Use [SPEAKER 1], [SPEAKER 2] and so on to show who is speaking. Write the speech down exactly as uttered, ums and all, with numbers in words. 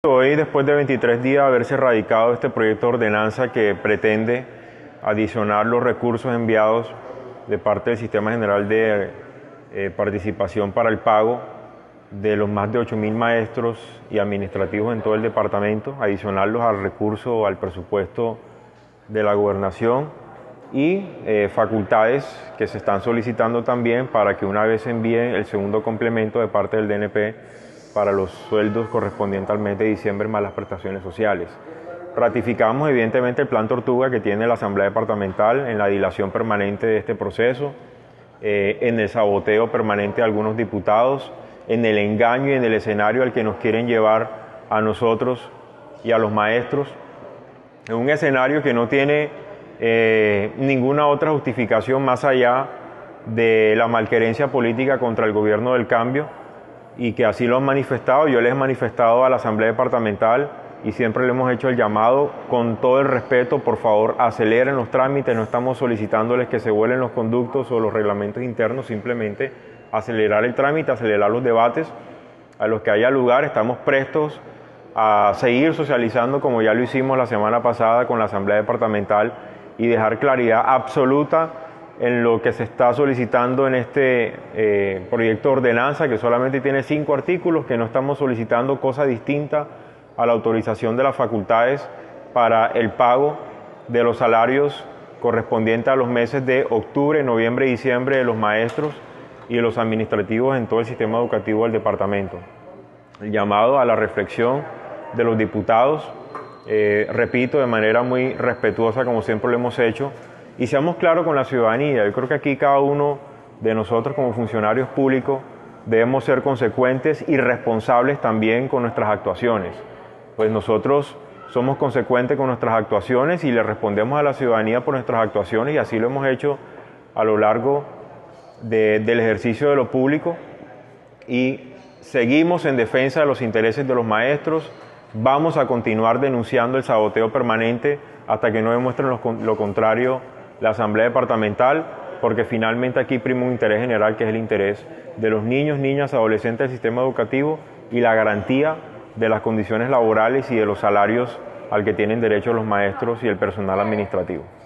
[SPEAKER 1] Hoy, después de veintitrés días de haberse radicado este proyecto de ordenanza que pretende adicionar los recursos enviados de parte del Sistema General de eh, Participación para el Pago de los más de ocho mil maestros y administrativos en todo el departamento, adicionarlos al recurso, al presupuesto de la gobernación y eh, facultades que se están solicitando también para que una vez se envíe el segundo complemento de parte del D N P para los sueldos correspondientes al mes de diciembre más las prestaciones sociales. Ratificamos evidentemente el plan Tortuga que tiene la Asamblea Departamental en la dilación permanente de este proceso, eh, en el saboteo permanente de algunos diputados, en el engaño y en el escenario al que nos quieren llevar a nosotros y a los maestros, en un escenario que no tiene eh, ninguna otra justificación más allá de la malquerencia política contra el gobierno del cambio, y que así lo han manifestado. Yo les he manifestado a la Asamblea Departamental y siempre le hemos hecho el llamado con todo el respeto: por favor, aceleren los trámites, no estamos solicitándoles que se vuelen los conductos o los reglamentos internos, simplemente acelerar el trámite, acelerar los debates a los que haya lugar. Estamos prestos a seguir socializando como ya lo hicimos la semana pasada con la Asamblea Departamental y dejar claridad absoluta en lo que se está solicitando en este eh, proyecto de ordenanza, que solamente tiene cinco artículos, que no estamos solicitando cosa distinta a la autorización de las facultades para el pago de los salarios correspondientes a los meses de octubre, noviembre y diciembre de los maestros y de los administrativos en todo el sistema educativo del departamento. El llamado a la reflexión de los diputados, eh, repito, de manera muy respetuosa como siempre lo hemos hecho, y seamos claros con la ciudadanía. Yo creo que aquí cada uno de nosotros como funcionarios públicos debemos ser consecuentes y responsables también con nuestras actuaciones. Pues nosotros somos consecuentes con nuestras actuaciones y le respondemos a la ciudadanía por nuestras actuaciones, y así lo hemos hecho a lo largo de, del ejercicio de lo público, y seguimos en defensa de los intereses de los maestros. Vamos a continuar denunciando el saboteo permanente hasta que no demuestren lo, lo contrario la Asamblea Departamental, porque finalmente aquí prima un interés general, que es el interés de los niños, niñas, adolescentes del sistema educativo y la garantía de las condiciones laborales y de los salarios al que tienen derecho los maestros y el personal administrativo.